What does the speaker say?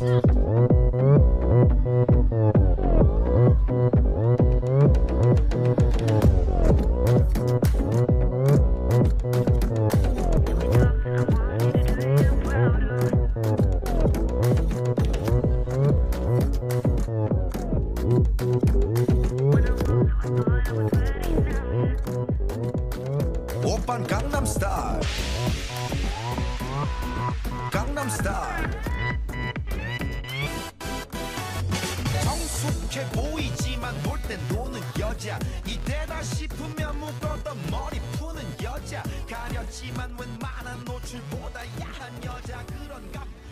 오빤 강남스타일 강남스타일 성숙해 보이지만 놀 땐 노는 여자 이때다 싶으면 묶었던 머리 푸는 여자 가렸지만 웬만한 노출보다 야한 여자 그런